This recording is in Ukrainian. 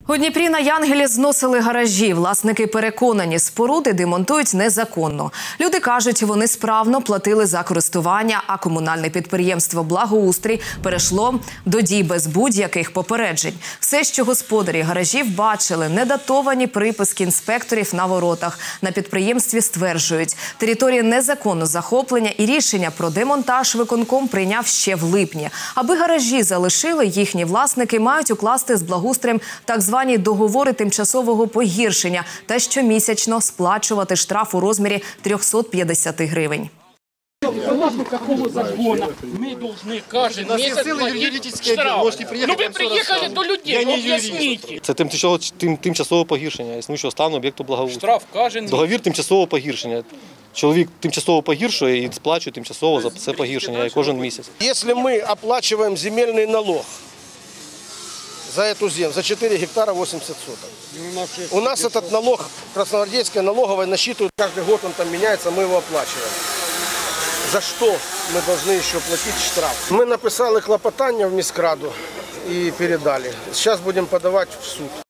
У Дніпрі на Янгелі зносили гаражі. Власники переконані, споруди демонтують незаконно. Люди кажуть, вони справно платили за користування, а комунальне підприємство «Благоустрій» перейшло до дій без будь-яких попереджень. Все, що господарі гаражів бачили, недатовані приписки інспекторів на воротах. На підприємстві стверджують, територія незаконно захоплення і рішення про демонтаж виконком прийняв ще в липні. Аби гаражі залишили, їхні власники мають укласти з «Благоустроєм» так звані договори тимчасового погіршення та щомісячно сплачувати штраф у розмірі 350 гривень. Согласно какого закона мы должны каждый месяц платить штраф? Ну ви приїхали до людей, об'ясніть. Це тимчасове погіршення існуючого стану об'єкту благоустрою. Штраф кожен місяць. Договір тимчасового погіршення. Чоловік тимчасово погіршує і сплачує тимчасово за це погіршення кожен місяць. Якщо ми оплачуємо земельний налог за эту землю, за 4 гектара 80 соток. У нас этот налог, красногвардейская налоговая, насчитывает, каждый год он там меняется, мы его оплачиваем. За что мы должны еще платить штраф? Мы написали клопотання в міськраду и передали. Сейчас будем подавать в суд.